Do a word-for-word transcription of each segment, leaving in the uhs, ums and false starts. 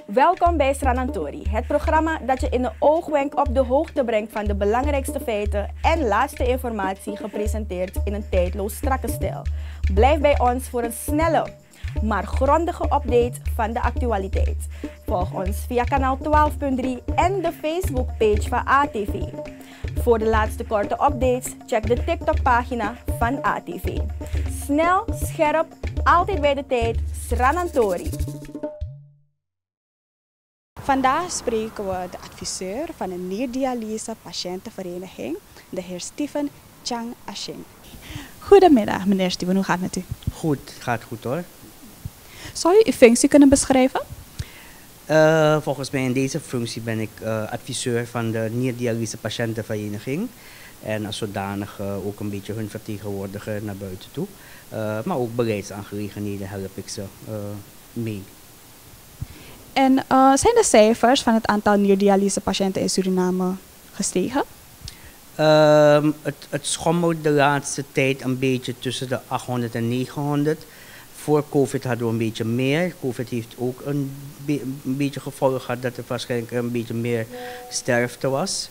Welkom bij Sranantori, het programma dat je in een oogwenk op de hoogte brengt van de belangrijkste feiten en laatste informatie gepresenteerd in een tijdloos strakke stijl. Blijf bij ons voor een snelle, maar grondige update van de actualiteit. Volg ons via kanaal twaalf punt drie en de Facebookpage van A T V. Voor de laatste korte updates, check de TikTok-pagina van A T V. Snel, scherp, altijd bij de tijd, Sranantori. Vandaag spreken we de adviseur van de nierdialyse patiëntenvereniging, de heer Steven Chang Ashing. Goedemiddag meneer Steven, hoe gaat het met u? Goed, gaat goed hoor. Zou u uw functie kunnen beschrijven? Uh, volgens mij in deze functie ben ik uh, adviseur van de nierdialyse patiëntenvereniging. En als zodanig uh, ook een beetje hun vertegenwoordiger naar buiten toe. Uh, maar ook beleidsaangelegenheden help ik ze uh, mee. En uh, zijn de cijfers van het aantal nierdialysepatiënten in Suriname gestegen? Uh, het, het schommelt de laatste tijd een beetje tussen de achthonderd en negenhonderd. Voor COVID hadden we een beetje meer. COVID heeft ook een, be een beetje gevolgen gehad dat er waarschijnlijk een beetje meer sterfte was.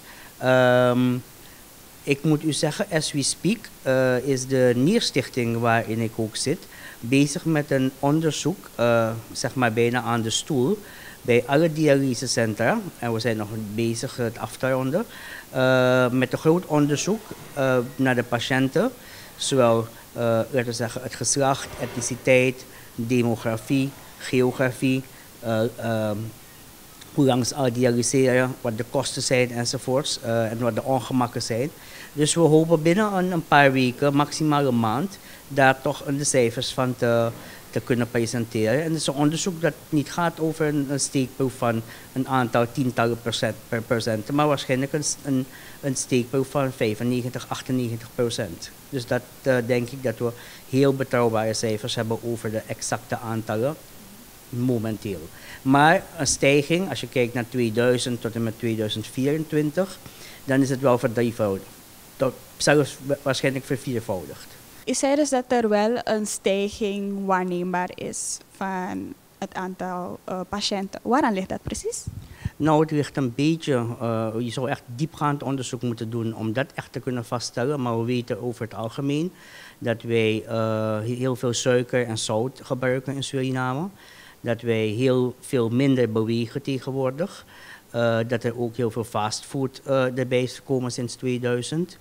Um, ik moet u zeggen, as we speak, uh, is de Nierstichting waarin ik ook zit bezig met een onderzoek, uh, zeg maar bijna aan de stoel, bij alle dialysecentra. En we zijn nog bezig het af te ronden. Uh, met een groot onderzoek uh, naar de patiënten, zowel uh, laten we zeggen, het geslacht, etniciteit, demografie, geografie, uh, uh, hoe lang ze al dialyseren, wat de kosten zijn enzovoorts uh, en wat de ongemakken zijn. Dus we hopen binnen een, een paar weken, maximaal een maand, daar toch de cijfers van te, te kunnen presenteren. En het is een onderzoek dat niet gaat over een, een steekproef van een aantal tientallen procent per procent, maar waarschijnlijk een, een, een steekproef van vijfennegentig, achtennegentig procent. Dus dat uh, denk ik dat we heel betrouwbare cijfers hebben over de exacte aantallen momenteel. Maar een stijging, als je kijkt naar tweeduizend tot en met tweeduizend vierentwintig, dan is het wel verdrievoudigd. Tot zelfs waarschijnlijk verviervoudigd. U zei dus dat er wel een stijging waarneembaar is van het aantal uh, patiënten. Waaraan ligt dat precies? Nou, het ligt een beetje, uh, je zou echt diepgaand onderzoek moeten doen om dat echt te kunnen vaststellen. Maar we weten over het algemeen dat wij uh, heel veel suiker en zout gebruiken in Suriname. Dat wij heel veel minder bewegen tegenwoordig. Uh, dat er ook heel veel fastfood uh, erbij is gekomen sinds tweeduizend.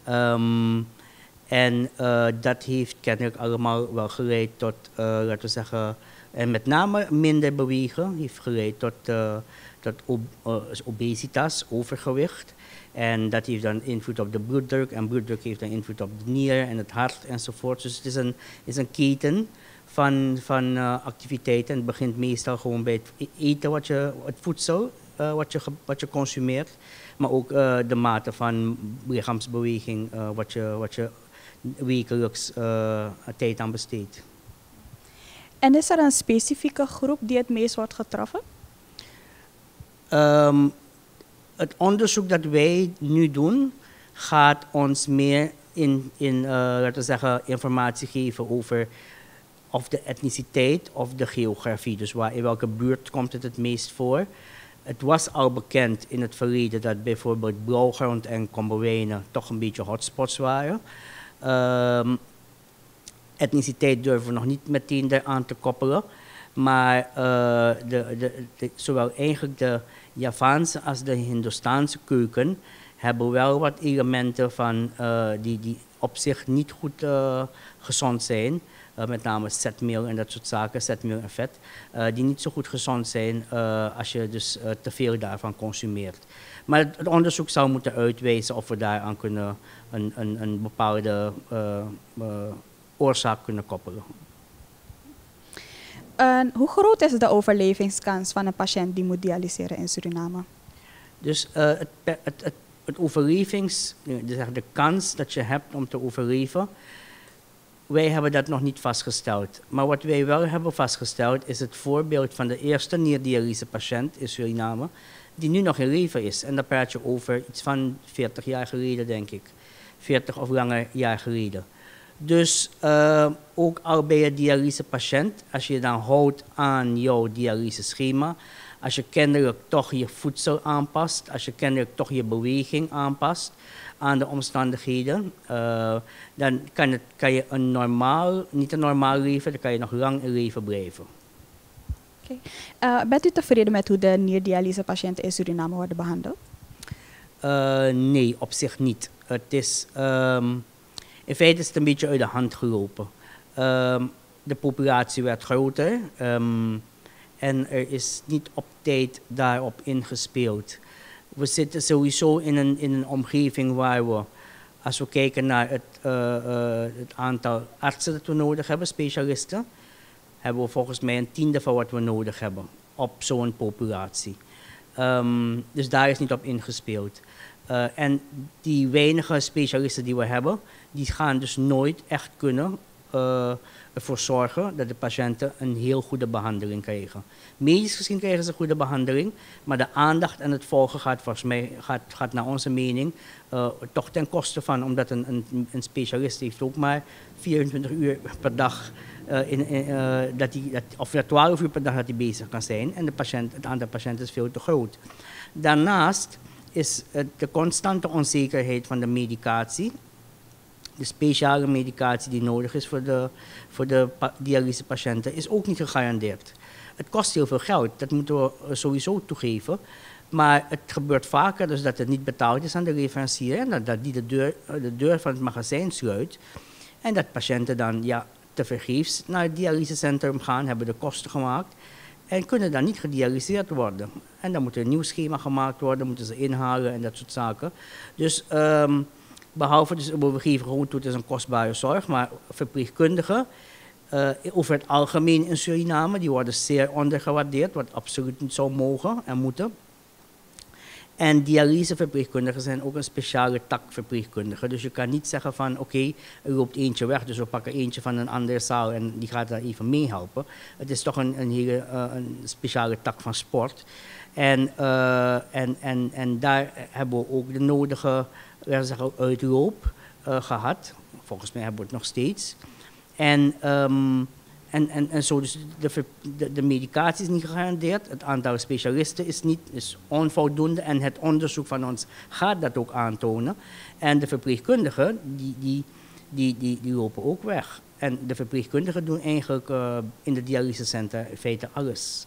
Um, en uh, dat heeft kennelijk allemaal wel geleid tot, uh, laten we zeggen, en met name minder bewegen, heeft geleid tot, uh, tot ob uh, obesitas, overgewicht. En dat heeft dan invloed op de bloeddruk en bloeddruk heeft dan invloed op de nier en het hart enzovoort. Dus het is een, is een keten van, van uh, activiteiten. Het begint meestal gewoon bij het eten, wat je, het voedsel uh, wat, je, wat je consumeert. Maar ook uh, de mate van lichaamsbeweging uh, wat je, wat je wekelijks uh, tijd aan besteedt. En is er een specifieke groep die het meest wordt getroffen? Um, het onderzoek dat wij nu doen gaat ons meer in, in uh, laten we zeggen, informatie geven over of de etniciteit of de geografie. Dus waar, in welke buurt komt het het meest voor. Het was al bekend in het verleden dat bijvoorbeeld Blauwgrond en Kommerwijnen toch een beetje hotspots waren. Um, etniciteit durven we nog niet meteen eraan te koppelen. Maar uh, de, de, de, zowel eigenlijk de Javaanse als de Hindoestaanse keuken hebben wel wat elementen van, uh, die, die op zich niet goed uh, gezond zijn. Uh, met name zetmeel en dat soort zaken, zetmeel en vet. Uh, die niet zo goed gezond zijn uh, als je dus uh, te veel daarvan consumeert. Maar het, het onderzoek zou moeten uitwijzen of we daaraan kunnen een, een, een bepaalde uh, uh, oorzaak kunnen koppelen. Uh, hoe groot is de overlevingskans van een patiënt die moet dialyseren in Suriname? Dus uh, het, het, het, het overlevings, dus de kans dat je hebt om te overleven, wij hebben dat nog niet vastgesteld. Maar wat wij wel hebben vastgesteld is het voorbeeld van de eerste nierdialysepatiënt in Suriname, die nu nog in leven is. En dan praat je over iets van veertig jaar geleden, denk ik. veertig of langer jaar geleden. Dus uh, ook al bij je dialysepatiënt, als je dan houdt aan jouw dialyseschema, als je kennelijk toch je voedsel aanpast, als je kennelijk toch je beweging aanpast aan de omstandigheden, uh, dan kan, het, kan je een normaal, niet een normaal leven, dan kan je nog lang in leven blijven. Okay. Uh, bent u tevreden met hoe de nierdialysepatiënten in Suriname worden behandeld? Uh, nee, op zich niet. Het is, um, in feite is het een beetje uit de hand gelopen. Um, de populatie werd groter um, en er is niet op tijd daarop ingespeeld. We zitten sowieso in een, in een omgeving waar we, als we kijken naar het, uh, uh, het aantal artsen dat we nodig hebben, specialisten, hebben we volgens mij een tiende van wat we nodig hebben op zo'n populatie. Um, dus daar is niet op ingespeeld. Uh, en die weinige specialisten die we hebben, die gaan dus nooit echt kunnen uh, ervoor zorgen dat de patiënten een heel goede behandeling krijgen. Medisch gezien krijgen ze goede behandeling, maar de aandacht en het volgen gaat volgens mij, gaat, gaat naar onze mening, uh, toch ten koste van, omdat een, een, een specialist heeft ook maar vierentwintig uur per dag, uh, in, in, uh, dat die, dat, of twaalf uur per dag dat hij bezig kan zijn en de patiënt, het aantal patiënten is veel te groot. Daarnaast is uh, de constante onzekerheid van de medicatie, de speciale medicatie die nodig is voor de, voor de dialysepatiënten, is ook niet gegarandeerd. Het kost heel veel geld, dat moeten we sowieso toegeven. Maar het gebeurt vaker dus dat het niet betaald is aan de leverancier en dat, dat die de deur, de deur van het magazijn sluit. En dat patiënten dan ja, tevergeefs naar het dialysecentrum gaan, hebben de kosten gemaakt en kunnen dan niet gedialyseerd worden. En dan moet er een nieuw schema gemaakt worden, moeten ze inhalen en dat soort zaken. Dus um, behalve, dus, we geven gewoon toe, het is een kostbare zorg, maar verpleegkundigen, Uh, over het algemeen in Suriname, die worden zeer ondergewaardeerd, wat absoluut niet zou mogen en moeten. En dialyseverpleegkundigen zijn ook een speciale tak verpleegkundigen. Dus je kan niet zeggen van oké, okay, er loopt eentje weg, dus we pakken eentje van een andere zaal en die gaat daar even meehelpen. Het is toch een, een hele uh, een speciale tak van sport. En, uh, en, en, en daar hebben we ook de nodige zeggen, uitloop uh, gehad. Volgens mij hebben we het nog steeds. En, um, en, en, en zo, dus de, de, de medicatie is niet gegarandeerd, het aantal specialisten is, niet, is onvoldoende en het onderzoek van ons gaat dat ook aantonen. En de verpleegkundigen, die, die, die, die, die lopen ook weg. En de verpleegkundigen doen eigenlijk uh, in de dialysecentra in feite alles.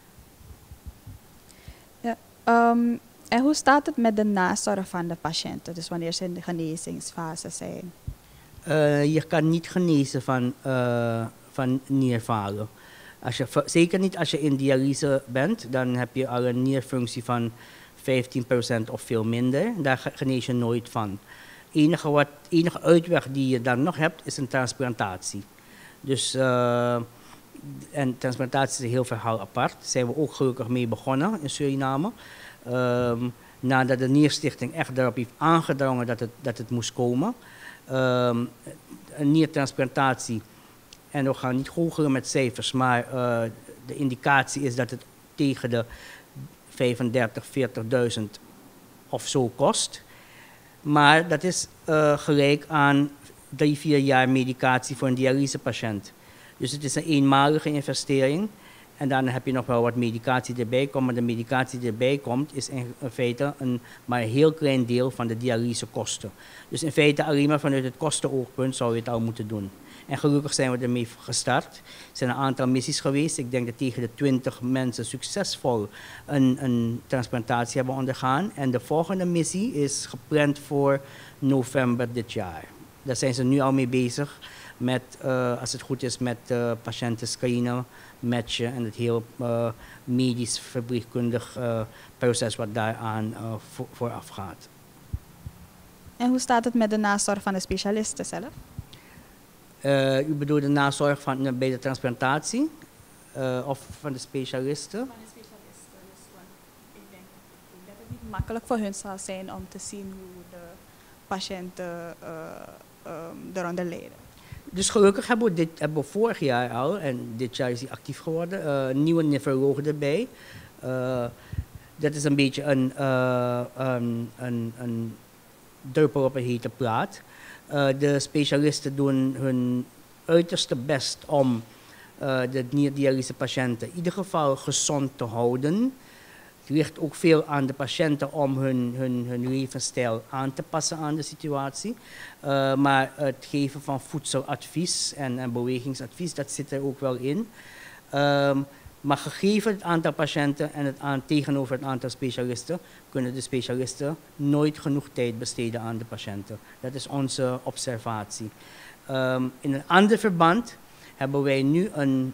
Ja, um, en hoe staat het met de nazorg van de patiënten, dus wanneer ze in de genezingsfase zijn? Uh, je kan niet genezen van, uh, van nierfalen. Als je, zeker niet als je in dialyse bent, dan heb je al een nierfunctie van vijftien procent of veel minder. Daar genees je nooit van. Enige, wat, enige uitweg die je dan nog hebt, is een transplantatie. Dus, uh, en transplantatie is een heel verhaal apart. Daar zijn we ook gelukkig mee begonnen in Suriname. Um, nadat de Nierstichting echt daarop heeft aangedrongen dat het, dat het moest komen. Um, een niertransplantatie, en we gaan niet goochelen met cijfers, maar uh, de indicatie is dat het tegen de vijfendertig, veertigduizend of zo kost. Maar dat is uh, gelijk aan drie, vier jaar medicatie voor een dialysepatiënt. Dus het is een eenmalige investering. En daarna heb je nog wel wat medicatie erbij komt. Maar de medicatie die erbij komt is in feite een maar een heel klein deel van de dialysekosten. Dus in feite alleen maar vanuit het kostenoogpunt zou je het al moeten doen. En gelukkig zijn we ermee gestart. Er zijn een aantal missies geweest. Ik denk dat tegen de twintig mensen succesvol een, een transplantatie hebben ondergaan. En de volgende missie is gepland voor november dit jaar. Daar zijn ze nu al mee bezig. Met, uh, als het goed is, met uh, patiënten screenen, matchen en het heel uh, medisch verpleegkundig uh, proces wat daaraan uh, vo vooraf gaat. En hoe staat het met de nazorg van de specialisten zelf? Uh, u bedoelt de nazorg van, uh, bij de transplantatie uh, of van de specialisten? Van de specialisten. Dus, want ik denk dat het niet makkelijk voor hun zal zijn om te zien hoe de patiënten uh, um, eronder lijden. Dus gelukkig hebben we, dit, hebben we vorig jaar al, en dit jaar is hij actief geworden, uh, een nieuwe nefroloog erbij. Uh, dat is een beetje een, uh, een, een, een druppel op een hete plaat. Uh, de specialisten doen hun uiterste best om uh, de nierdialysepatiënten in ieder geval gezond te houden. Het ligt ook veel aan de patiënten om hun, hun, hun levensstijl aan te passen aan de situatie. Uh, maar het geven van voedseladvies en, en bewegingsadvies, dat zit er ook wel in. Um, maar gegeven het aantal patiënten en het aan, tegenover het aantal specialisten, kunnen de specialisten nooit genoeg tijd besteden aan de patiënten. Dat is onze observatie. Um, in een ander verband hebben wij nu een...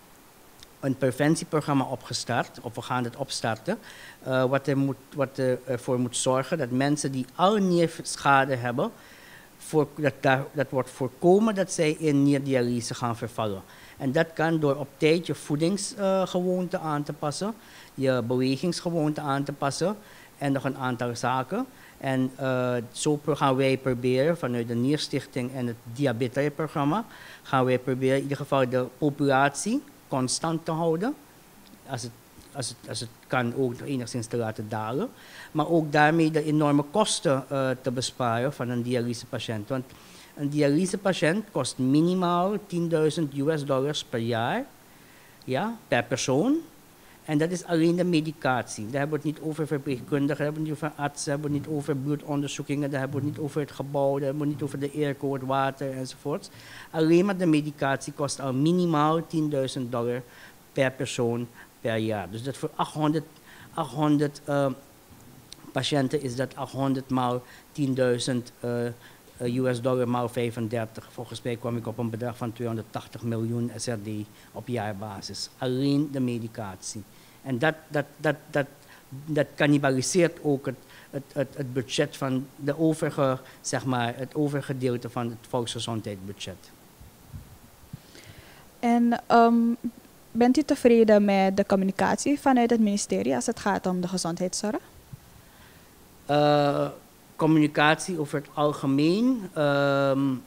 een preventieprogramma opgestart, of we gaan het opstarten, uh, wat, er moet, wat er ervoor moet zorgen dat mensen die al nierschade hebben, voor, dat, daar, dat wordt voorkomen dat zij in nierdialyse gaan vervallen. En dat kan door op tijd je voedingsgewoonte uh, aan te passen, je bewegingsgewoonte aan te passen en nog een aantal zaken. En uh, zo gaan wij proberen vanuit de Nierstichting en het diabetesprogramma, gaan wij proberen in ieder geval de populatie constant te houden, als het, als het, als het kan ook enigszins te laten dalen, maar ook daarmee de enorme kosten uh, te besparen van een dialysepatiënt. Want een dialysepatiënt kost minimaal tienduizend U S dollars per jaar, ja, per persoon. En dat is alleen de medicatie. Daar hebben we het niet over verpleegkundigen, daar hebben we het niet over artsen, daar hebben we het niet over bloedonderzoekingen, daar hebben we het niet over het gebouw, daar hebben we het niet over de airco, het water enzovoort. Alleen maar de medicatie kost al minimaal tienduizend dollar per persoon per jaar. Dus dat voor achthonderd, achthonderd uh, patiënten is dat achthonderd maal tienduizend uh, U S dollar maal vijfendertig. Volgens mij kwam ik op een bedrag van tweehonderdtachtig miljoen S R D op jaarbasis. Alleen de medicatie. En dat, dat, dat, dat, dat cannibaliseert ook het, het, het, het budget van de overige, zeg maar, het overige gedeelte van het volksgezondheidsbudget. En um, bent u tevreden met de communicatie vanuit het ministerie als het gaat om de gezondheidszorg? Uh, communicatie over het algemeen. Um,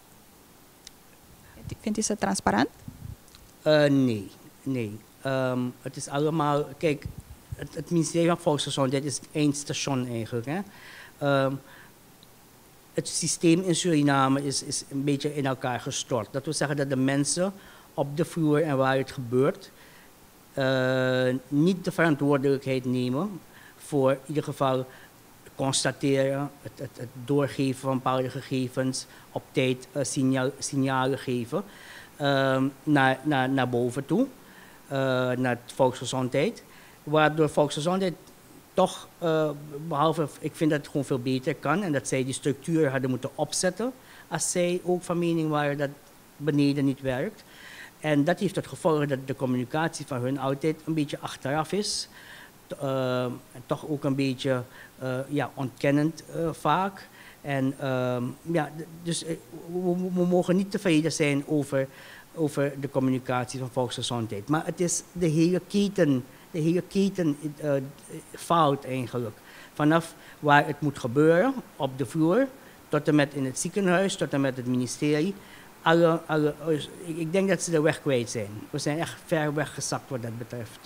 Vindt u ze transparant? Uh, nee, nee. Um, het is allemaal, kijk, het, het ministerie van Volksgezondheid is het eindstation eigenlijk. Hè. Um, het systeem in Suriname is, is een beetje in elkaar gestort. Dat wil zeggen dat de mensen op de vloer en waar het gebeurt, uh, niet de verantwoordelijkheid nemen voor in ieder geval constateren, het, het, het doorgeven van bepaalde gegevens, op tijd uh, signaal, signalen geven uh, naar, naar, naar boven toe, uh, naar volksgezondheid. Waardoor volksgezondheid toch, uh, behalve, ik vind dat het gewoon veel beter kan en dat zij die structuur hadden moeten opzetten als zij ook van mening waren dat beneden niet werkt. En dat heeft het gevolg dat de communicatie van hun altijd een beetje achteraf is. Uh, toch ook een beetje uh, ja, ontkennend uh, vaak. En uh, ja, dus uh, we, we mogen niet tevreden zijn over, over de communicatie van volksgezondheid. Maar het is de hele keten, de hele keten uh, fout eigenlijk. Vanaf waar het moet gebeuren, op de vloer, tot en met in het ziekenhuis, tot en met het ministerie. Alle, alle, ik denk dat ze de weg kwijt zijn. We zijn echt ver weggezakt wat dat betreft.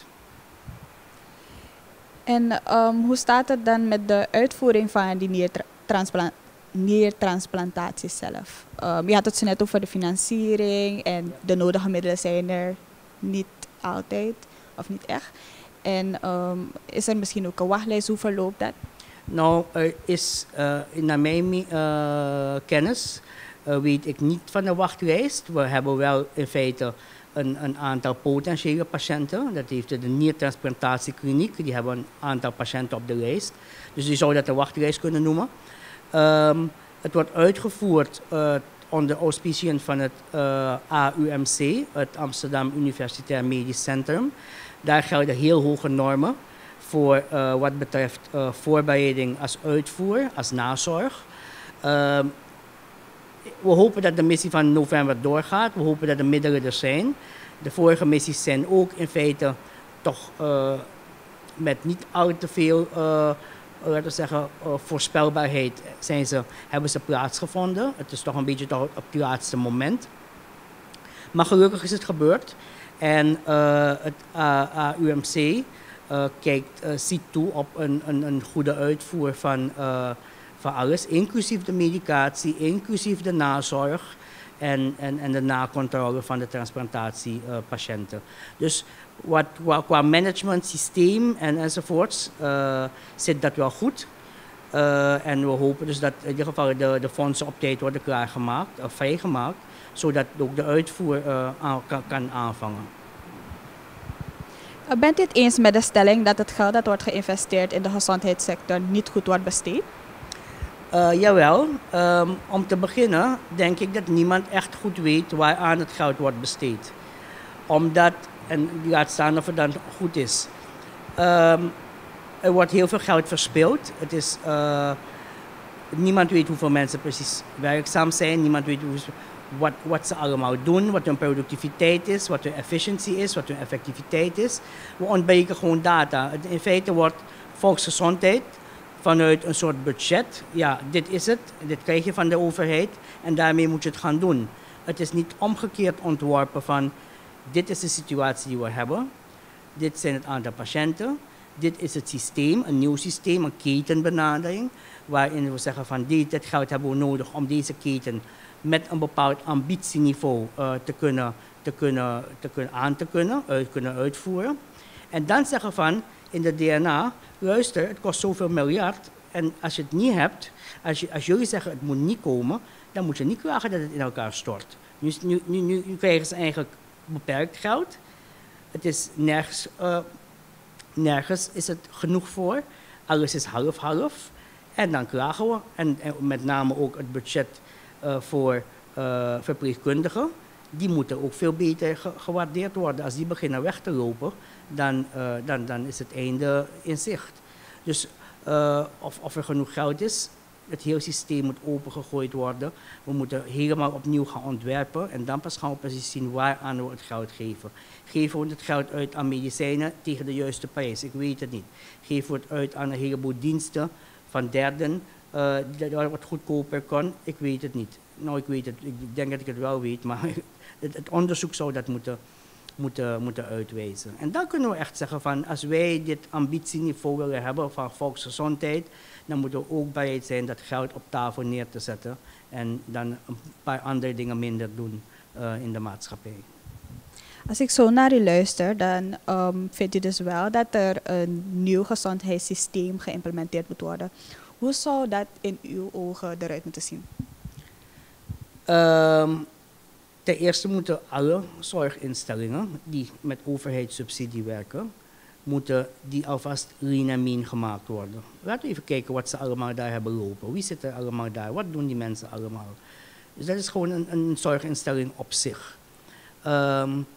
En um, hoe staat het dan met de uitvoering van die niertranspla niertransplantatie zelf? Um, je had het zo net over de financiering en de nodige middelen zijn er niet altijd of niet echt. En um, is er misschien ook een wachtlijst? Hoe verloopt dat? Nou, er is uh, naar mijn uh, kennis uh, weet ik niet van de wachtlijst. We hebben wel in feite Een, een aantal potentiële patiënten. Dat heeft de niertransplantatiekliniek. Die hebben een aantal patiënten op de lijst. Dus die zou dat de wachtlijst kunnen noemen. Um, het wordt uitgevoerd uh, onder auspiciën van het uh, A U M C, het Amsterdam Universitair Medisch Centrum. Daar gelden heel hoge normen voor uh, wat betreft uh, voorbereiding als uitvoer, als nazorg. Um, We hopen dat de missie van november doorgaat. We hopen dat de middelen er zijn. De vorige missies zijn ook in feite toch uh, met niet al te veel uh, laten we zeggen, uh, voorspelbaarheid zijn ze, hebben ze plaatsgevonden. Het is toch een beetje toch op het laatste moment. Maar gelukkig is het gebeurd. En uh, het A U M C uh, kijkt, uh, ziet toe op een, een, een goede uitvoer van, uh, Van alles, inclusief de medicatie, inclusief de nazorg en, en, en de nakontrole van de transplantatiepatiënten. Dus wat, qua, qua management, systeem en, enzovoorts uh, zit dat wel goed. Uh, en we hopen dus dat in ieder geval de, de fondsen op tijd worden klaargemaakt, of vrijgemaakt, zodat ook de uitvoer uh, aan, kan, kan aanvangen. Bent u het eens met de stelling dat het geld dat wordt geïnvesteerd in de gezondheidssector niet goed wordt besteed? Uh, jawel. Um, om te beginnen denk ik dat niemand echt goed weet waaraan het geld wordt besteed. Omdat, en laat staan of het dan goed is. Um, er wordt heel veel geld verspild. Het is, uh, niemand weet hoeveel mensen precies werkzaam zijn. Niemand weet hoe, wat, wat ze allemaal doen, wat hun productiviteit is, wat hun efficiëntie is, wat hun effectiviteit is. We ontbreken gewoon data. In feite wordt volksgezondheid vanuit een soort budget. Ja, dit is het, dit krijg je van de overheid en daarmee moet je het gaan doen. Het is niet omgekeerd ontworpen van dit is de situatie die we hebben, dit zijn het aantal patiënten, dit is het systeem, een nieuw systeem, een ketenbenadering, waarin we zeggen van dit, dit geld hebben we nodig om deze keten met een bepaald ambitieniveau uh, te kunnen, te kunnen, te kunnen, aan te kunnen, uit kunnen uitvoeren. En dan zeggen van in de D N A, luister, het kost zoveel miljard en als je het niet hebt, als, je, als jullie zeggen het moet niet komen, dan moet je niet klagen dat het in elkaar stort. Nu, nu, nu, nu, nu krijgen ze eigenlijk beperkt geld. Het is nergens, uh, nergens is het genoeg voor. Alles is half-half. En dan klagen we. En, en met name ook het budget uh, voor uh, verpleegkundigen. Die moeten ook veel beter ge gewaardeerd worden. Als die beginnen weg te lopen, dan, uh, dan, dan is het einde in zicht. Dus uh, of, of er genoeg geld is, het hele systeem moet opengegooid worden. We moeten helemaal opnieuw gaan ontwerpen en dan pas gaan we precies zien waaraan we het geld geven. Geven we het geld uit aan medicijnen tegen de juiste prijs? Ik weet het niet. Geven we het uit aan een heleboel diensten van derden, uh, dat wat goedkoper kan? Ik weet het niet. Nou, ik weet het. Ik denk dat ik het wel weet, maar het, het onderzoek zou dat moeten, moeten, moeten uitwijzen. En dan kunnen we echt zeggen van, als wij dit ambitieniveau willen hebben van volksgezondheid, dan moeten we ook bereid zijn dat geld op tafel neer te zetten en dan een paar andere dingen minder doen uh, in de maatschappij. Als ik zo naar u luister, dan um, vindt u dus wel dat er een nieuw gezondheidssysteem geïmplementeerd moet worden. Hoe zou dat in uw ogen eruit moeten zien? Um, ten eerste moeten alle zorginstellingen die met overheidssubsidie werken, moeten die alvast lean en mean gemaakt worden. Laten we even kijken wat ze allemaal daar hebben lopen. Wie zit er allemaal daar? Wat doen die mensen allemaal? Dus dat is gewoon een, een zorginstelling op zich. Um,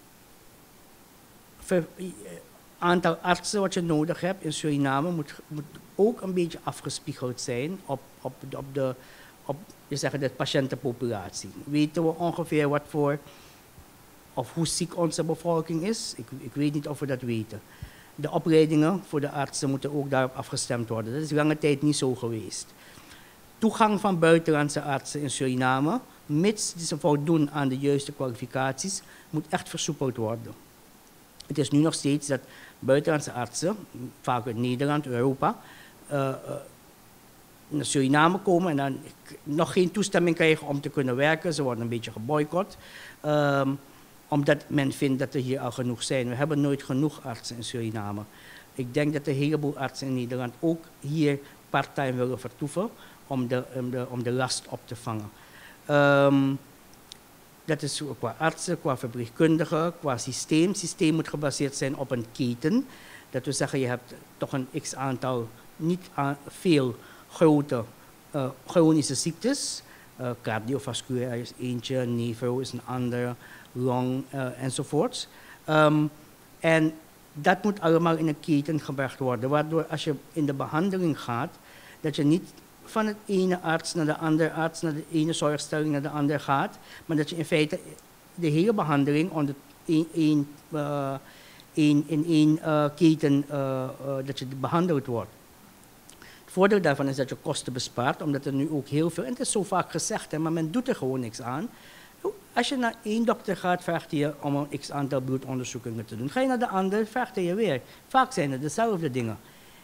Het aantal artsen wat je nodig hebt in Suriname moet, moet ook een beetje afgespiegeld zijn op, op, op, de, op je zegt, de patiëntenpopulatie. Weten we ongeveer wat voor, of hoe ziek onze bevolking is? Ik, ik weet niet of we dat weten. De opleidingen voor de artsen moeten ook daarop afgestemd worden. Dat is lange tijd niet zo geweest. Toegang van buitenlandse artsen in Suriname, mits ze voldoen aan de juiste kwalificaties, moet echt versoepeld worden. Het is nu nog steeds dat buitenlandse artsen, vaak uit Nederland, Europa, uh, uh, naar Suriname komen en dan nog geen toestemming krijgen om te kunnen werken. Ze worden een beetje geboycott, um, omdat men vindt dat er hier al genoeg zijn. We hebben nooit genoeg artsen in Suriname. Ik denk dat een heleboel artsen in Nederland ook hier part-time willen vertoeven om de, om de, om de last op te vangen. Um, Dat is qua artsen, qua verpleegkundigen, qua systeem. Het systeem moet gebaseerd zijn op een keten. Dat wil zeggen, je hebt toch een x-aantal, niet aan, veel grote uh, chronische ziektes. Uh, cardiovasculair is eentje, nefro is een andere, long uh, enzovoorts. Um, en dat moet allemaal in een keten gebracht worden. Waardoor als je in de behandeling gaat, dat je niet van het ene arts naar de andere arts, naar de ene zorgstelling naar de andere gaat, maar dat je in feite de hele behandeling onder één, één, uh, één, in één uh, keten uh, uh, dat je behandeld wordt. Het voordeel daarvan is dat je kosten bespaart, omdat er nu ook heel veel, en het is zo vaak gezegd, hè, maar men doet er gewoon niks aan. Als je naar één dokter gaat, vraagt hij je om een x aantal bloedonderzoekingen te doen. Ga je naar de andere, vraagt hij je weer. Vaak zijn het dezelfde dingen.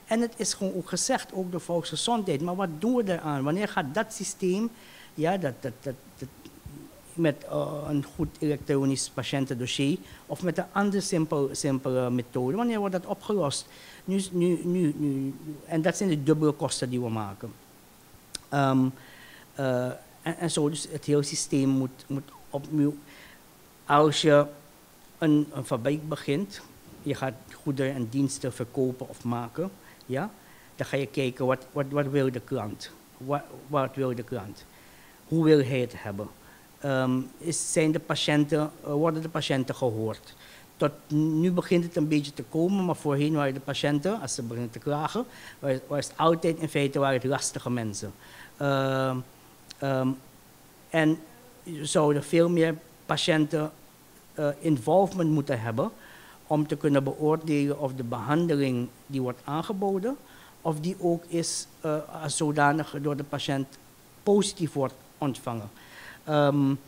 En het is gewoon ook gezegd, ook de volksgezondheid. Maar wat doen we eraan? Wanneer gaat dat systeem, ja, dat, dat, dat, dat met uh, een goed elektronisch patiëntendossier of met een andere simpel, simpele methode, wanneer wordt dat opgelost? Nu, nu, nu, nu, en dat zijn de dubbele kosten die we maken. Um, uh, en, en zo, dus het hele systeem moet, moet opnieuw. Als je een, een fabriek begint, je gaat goederen en diensten verkopen of maken, ja, dan ga je kijken wat, wat, wat wil de klant, wat, wat wil de klant, hoe wil hij het hebben. Um, is, zijn de patiënten, uh, worden de patiënten gehoord? Tot nu begint het een beetje te komen, maar voorheen waren de patiënten, als ze beginnen te klagen, was, was het altijd in feite waren het lastige mensen. Uh, um, en zouden veel meer patiënten uh, involvement moeten hebben om te kunnen beoordelen of de behandeling die wordt aangeboden, of die ook is uh, als zodanig door de patiënt positief wordt ontvangen. Um,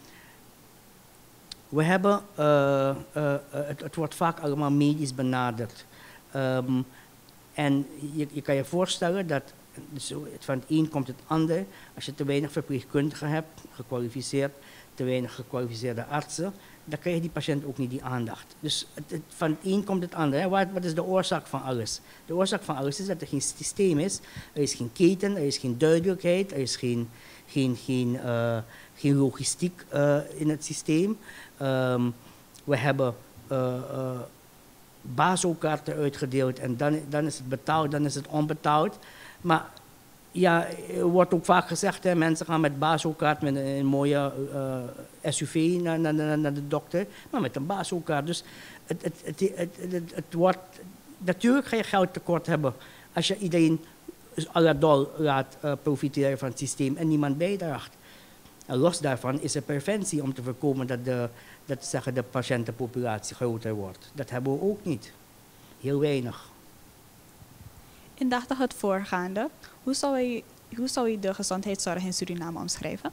we hebben, uh, uh, uh, het, het wordt vaak allemaal medisch benaderd. Um, en je, je kan je voorstellen dat dus van het een komt het ander. Als je te weinig verpleegkundigen hebt, gekwalificeerd, te weinig gekwalificeerde artsen, dan krijg je die patiënt ook niet die aandacht. Dus het, het, van het een komt het ander. Hè. Wat, wat is de oorzaak van alles? De oorzaak van alles is dat er geen systeem is, er is geen keten, er is geen duidelijkheid, er is geen, geen, geen, uh, geen logistiek uh, in het systeem. Um, we hebben uh, uh, basokaarten uitgedeeld en dan, dan is het betaald, dan is het onbetaald. Maar ja, er wordt ook vaak gezegd, hè, mensen gaan met basokaart, met een, een mooie uh, S U V naar, naar, naar, naar de dokter, maar met een basokaart. Dus het, het, het, het, het, het, het wordt, natuurlijk ga je geld tekort hebben als je iedereen à la dol laat uh, profiteren van het systeem en niemand bijdraagt. En los daarvan is er preventie om te voorkomen dat de, dat zeggen, de patiëntenpopulatie groter wordt. Dat hebben we ook niet. Heel weinig. Indachtig het voorgaande, hoe zou u, hoe zou u de gezondheidszorg in Suriname omschrijven?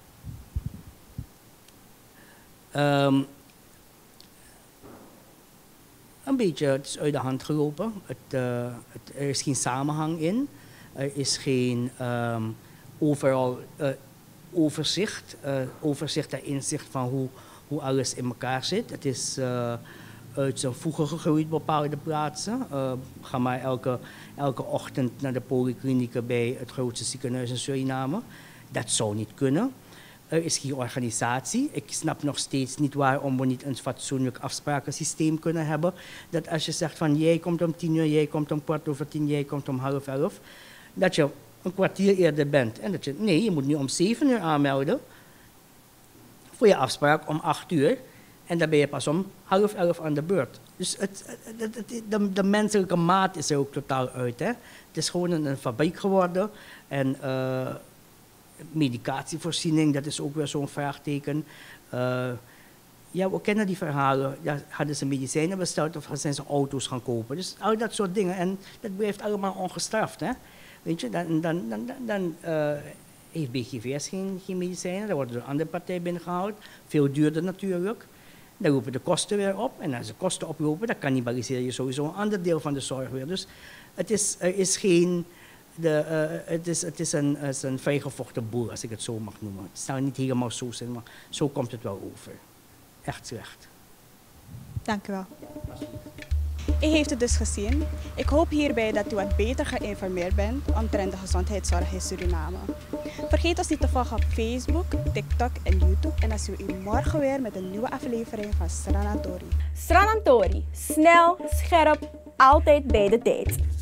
Um, een beetje, het is uit de hand gelopen. Het, uh, het, er is geen samenhang in. Er is geen um, overal uh, overzicht, uh, overzicht en inzicht van hoe, hoe alles in elkaar zit. Het is uh, uit zijn voegen gegroeid bepaalde plaatsen. Uh, ga maar elke, elke ochtend naar de polyklinieken bij het grootste ziekenhuis in Suriname. Dat zou niet kunnen. Er is geen organisatie. Ik snap nog steeds niet waarom we niet een fatsoenlijk afsprakensysteem kunnen hebben. Dat als je zegt van jij komt om tien uur, jij komt om kwart over tien, jij komt om half elf. Dat je een kwartier eerder bent. En dat je, nee, je moet nu om zeven uur aanmelden voor je afspraak om acht uur. En dan ben je pas om half elf aan de beurt. Dus het, het, het, de, de menselijke maat is er ook totaal uit. Hè? Het is gewoon een, een fabriek geworden. En uh, medicatievoorziening, dat is ook weer zo'n vraagteken. Uh, ja, we kennen die verhalen. Ja, hadden ze medicijnen besteld of zijn ze auto's gaan kopen? Dus al dat soort dingen. En dat blijft allemaal ongestraft. Hè? Weet je, dan, dan, dan, dan uh, heeft B G V S geen, geen medicijnen. Dan worden door een andere partij binnengehaald. Veel duurder natuurlijk. Dan roepen de kosten weer op. En als de kosten oplopen, dan cannibaliseer je sowieso een ander deel van de zorg weer. Dus het is, er is geen... De, uh, het, is, het is een, is een vrijgevochten boel, als ik het zo mag noemen. Het zou niet helemaal zo zijn, maar zo komt het wel over. Echt slecht. Dank u wel. U heeft het dus gezien. Ik hoop hierbij dat u wat beter geïnformeerd bent omtrent de gezondheidszorg in Suriname. Vergeet ons niet te volgen op Facebook, TikTok en YouTube. En dan zien we u morgen weer met een nieuwe aflevering van Sranantori. Sranantori, snel, scherp, altijd bij de tijd.